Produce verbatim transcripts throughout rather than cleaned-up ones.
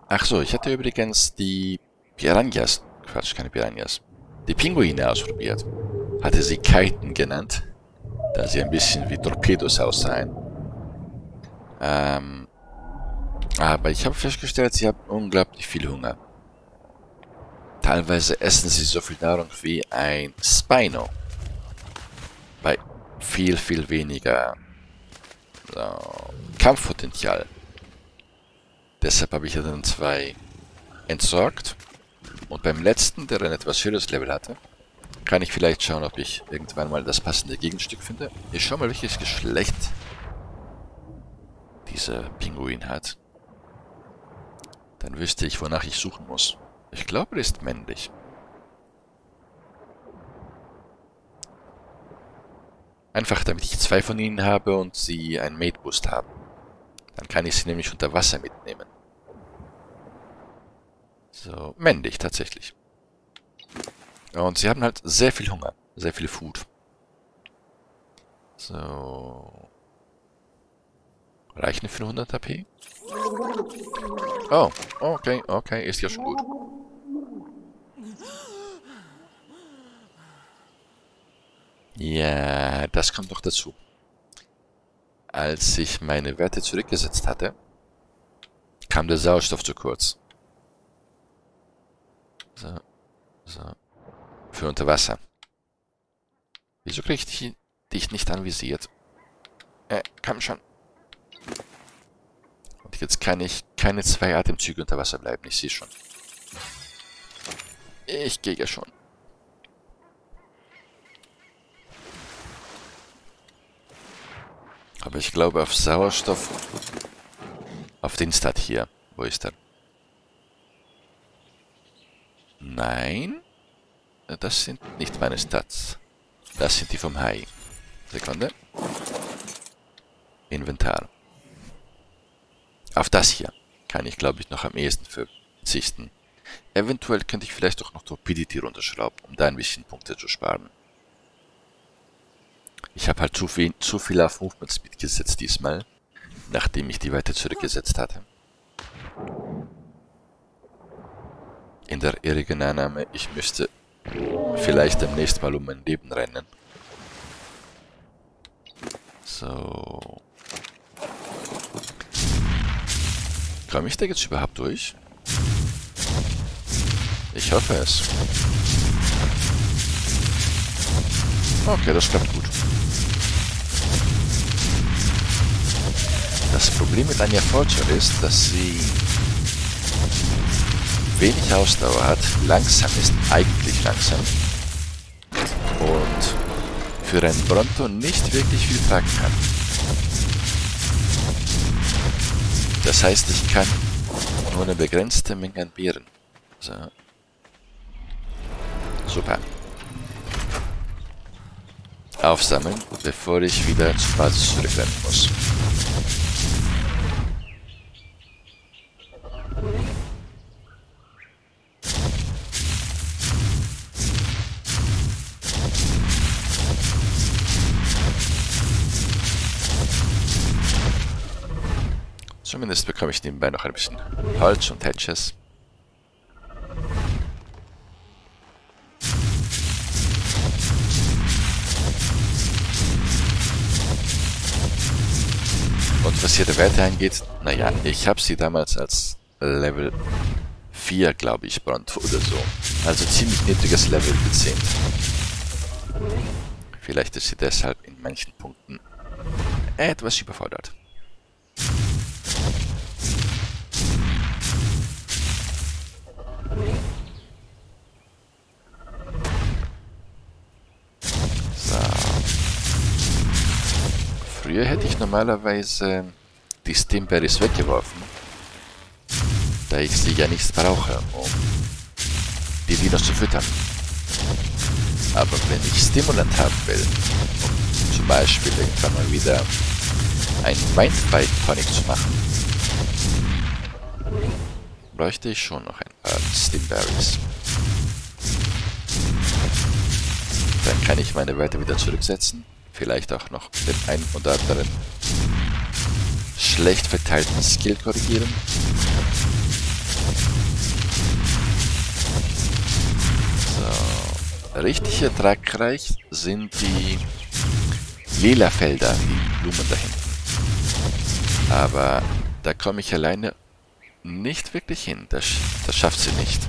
Ach so, ich hatte übrigens die Piranhas, Quatsch, keine Piranhas, die Pinguine ausprobiert. Hatte sie Kiten genannt, da sie ein bisschen wie Torpedos aussahen. Ähm, aber ich habe festgestellt, sie haben unglaublich viel Hunger. Teilweise essen sie so viel Nahrung wie ein Spino. Bei viel, viel weniger äh, Kampfpotenzial. Deshalb habe ich ja dann zwei entsorgt. Und beim letzten, der ein etwas höheres Level hatte, kann ich vielleicht schauen, ob ich irgendwann mal das passende Gegenstück finde. Ich schau mal, welches Geschlecht dieser Pinguin hat. Dann wüsste ich, wonach ich suchen muss. Ich glaube, er ist männlich. Einfach damit ich zwei von ihnen habe und sie einen Mate Boost haben. Dann kann ich sie nämlich unter Wasser mitnehmen. So, männlich tatsächlich. Und sie haben halt sehr viel Hunger, sehr viel Food. So. Reichen für hundert H P? Oh, okay, okay, ist ja schon gut. Ja, das kommt noch dazu. Als ich meine Werte zurückgesetzt hatte, kam der Sauerstoff zu kurz. So, so. Für unter Wasser. Wieso kriege ich dich nicht anvisiert? Äh, komm schon. Und jetzt kann ich keine zwei Atemzüge unter Wasser bleiben, ich sehe schon. Ich gehe ja schon. Aber ich glaube auf Sauerstoff... Auf den Stat hier. Wo ist er? Nein. Das sind nicht meine Stats. Das sind die vom Hai. Sekunde. Inventar. Auf das hier kann ich, glaube ich, noch am ehesten verzichten. Eventuell könnte ich vielleicht auch noch Torpidity runterschrauben, um da ein bisschen Punkte zu sparen. Ich habe halt zu viel, zu viel auf Movement Speed gesetzt diesmal, nachdem ich die Werte zurückgesetzt hatte. In der irrigen Annahme, ich müsste vielleicht demnächst mal um mein Leben rennen. So. Komme ich da jetzt überhaupt durch? Ich hoffe es. Okay, das klappt gut. Das Problem mit Anya Forger ist, dass sie wenig Ausdauer hat, langsam ist, eigentlich langsam. Und für einen Bronto nicht wirklich viel tragen kann. Das heißt, ich kann nur eine begrenzte Menge an Beeren. So. Super. Aufsammeln, bevor ich wieder zur Basis zurückrennen muss. Zumindest bekomme ich nebenbei noch ein bisschen Holz und Hedges. Und was hier die Werte angeht, naja, ich habe sie damals als Level vier, glaube ich, Bronto oder so. Also ziemlich niedriges Level gezählt. Vielleicht ist sie deshalb in manchen Punkten etwas überfordert. So. Früher hätte ich normalerweise die Stimberries weggeworfen, da ich sie ja nicht brauche, um die Dinos zu füttern. Aber wenn ich Stimulant haben will, um zum Beispiel irgendwann mal wieder ein Mindfight Tonic zu machen, bräuchte ich schon noch ein paar Stimberries. Dann kann ich meine Werte wieder zurücksetzen, vielleicht auch noch den einen oder anderen schlecht verteilten Skill korrigieren. richtig ertragreich sind die lila Felder, die Blumen da hinten. Aber da komme ich alleine nicht wirklich hin. Das, das schafft sie nicht.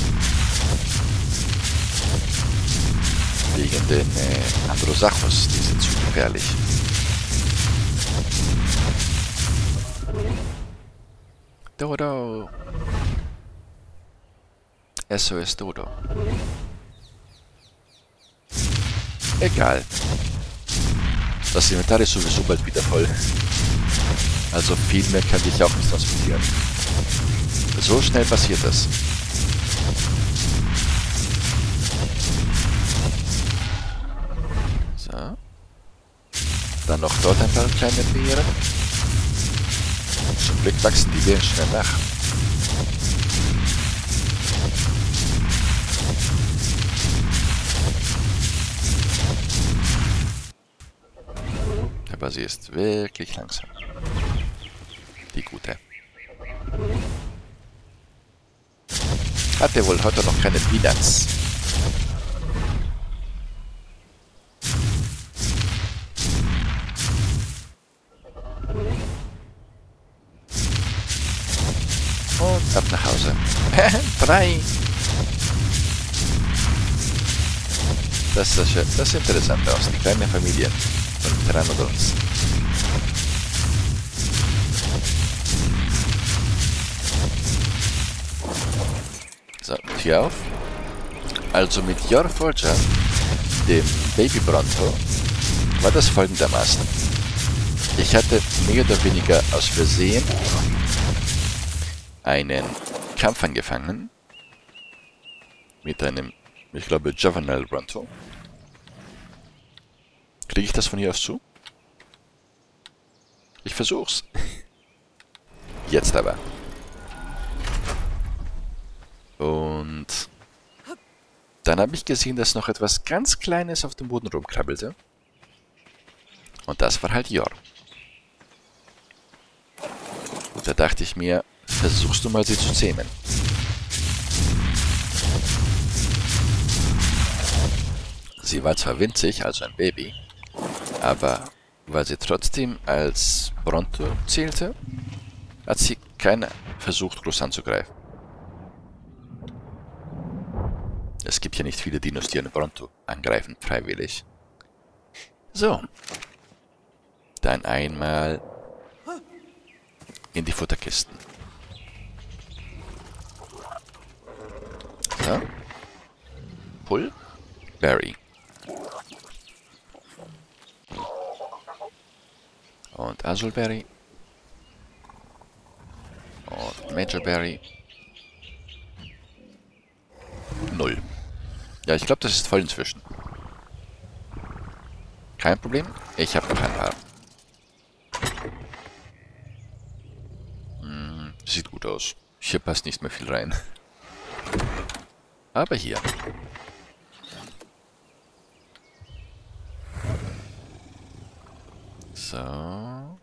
Wegen den äh, Androsachus, die sind zu gefährlich. Dodo. S O S Dodo. Egal. Das Inventar ist sowieso bald wieder voll. Also viel mehr kann ich auch nicht transportieren. So schnell passiert das. So. Dann noch dort ein paar kleine Beeren. Zum Glück wachsen die Beeren schnell nach. Aber sie ist wirklich langsam. Die gute. Hatte wohl heute noch keine Bilanz. Und ab nach Hause. Drei. Das, das, das sieht interessant aus. Die kleine Familie von Pteranodons. So, Tür auf. Also mit Your Forger, dem Baby Bronto, war das folgendermaßen. Ich hatte mehr oder weniger aus Versehen einen Kampf angefangen mit einem, ich glaube, Juvenile Bronto. Kriege ich das von hier aus zu? Ich versuch's. Jetzt aber. Und dann habe ich gesehen, dass noch etwas ganz Kleines auf dem Boden rumkrabbelte. Und das war halt Yor. Und da dachte ich mir, versuchst du mal sie zu zähmen. Sie war zwar winzig, also ein Baby, aber weil sie trotzdem als Bronto zählte, hat sie keinen versucht, groß anzugreifen. Es gibt ja nicht viele Dinos, die einen Bronto angreifen, freiwillig. So. Dann einmal in die Futterkisten. So. Pull. Berry. Und Azulberry. Und Major Berry. Null. Ja, ich glaube, das ist voll inzwischen. Kein Problem. Ich habe noch ein paar. Hm, sieht gut aus. Hier passt nicht mehr viel rein. Aber hier. So.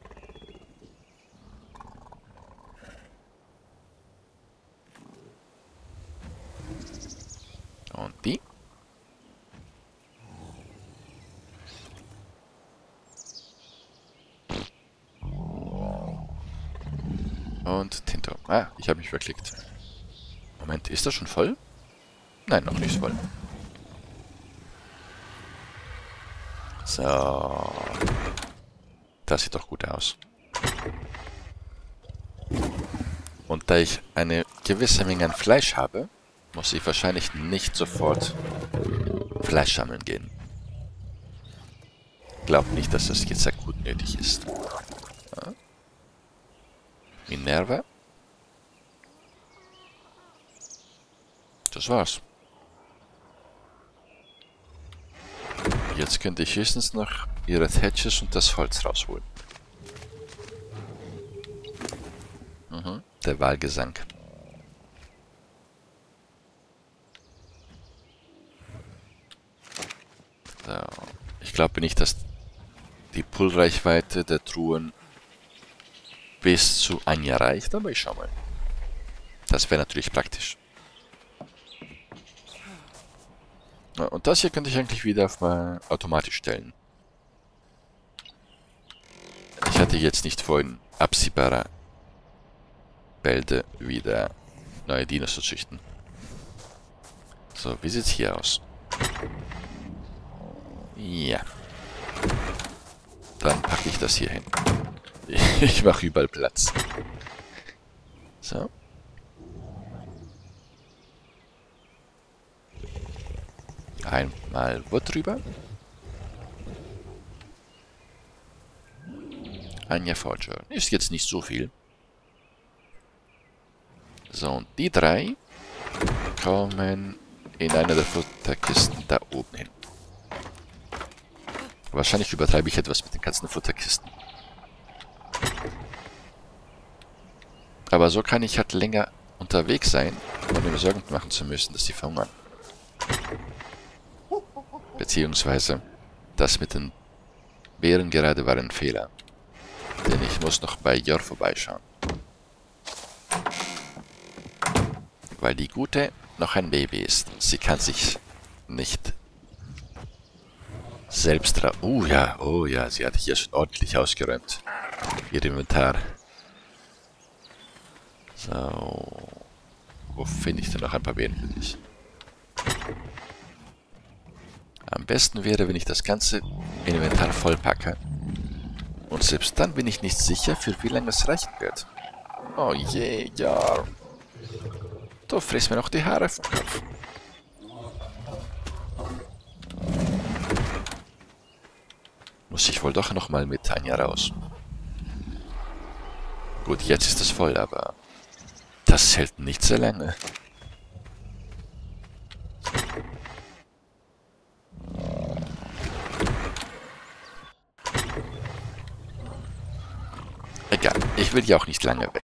Und die. Und Tinto. Ah, ich habe mich verklickt. Moment, ist das schon voll? Nein, noch nicht voll. So. Das sieht doch gut aus. Und da ich eine gewisse Menge an Fleisch habe, muss ich wahrscheinlich nicht sofort Fleisch sammeln gehen. Glaub nicht, dass das jetzt akut nötig ist. Ja. Minerva. Das war's. Jetzt könnte ich höchstens noch ihre Thatches und das Holz rausholen. Mhm, der Wahlgesang. So. Ich glaube nicht, dass die Pull-Reichweite der Truhen bis zu Anja reicht, aber ich schau mal. Das wäre natürlich praktisch. Ja, und das hier könnte ich eigentlich wieder auf mal automatisch stellen. Ich hatte jetzt nicht vor, in absehbarer Bälde wieder neue Dinos zu züchten. So, wie sieht's hier aus? Ja. Dann packe ich das hier hin. Ich mache überall Platz. So. Einmal wo drüber. Anja Forger. Ist jetzt nicht so viel. So, und die drei kommen in eine der Futterkisten da oben hin. Wahrscheinlich übertreibe ich etwas mit den ganzen Futterkisten. Aber so kann ich halt länger unterwegs sein, ohne mir Sorgen machen zu müssen, dass sie verhungern. Beziehungsweise, das mit den Beeren gerade war ein Fehler. Denn ich muss noch bei Jor vorbeischauen. Weil die Gute noch ein Baby ist. Sie kann sich nicht selbst ra... Oh ja, oh ja, sie hat hier schon ordentlich ausgeräumt. Ihr Inventar. So. Wo finde ich denn noch ein paar Beeren für dich? Am besten wäre, wenn ich das ganze Inventar vollpacke. Und selbst dann bin ich nicht sicher, für wie lange es reichen wird. Oh je, ja. Du frisst mir noch die Haare vom Kopf. Muss ich wohl doch nochmal mit Tanja raus. Gut, jetzt ist es voll, aber das hält nicht sehr lange. Egal, ich will ja auch nicht lange weg.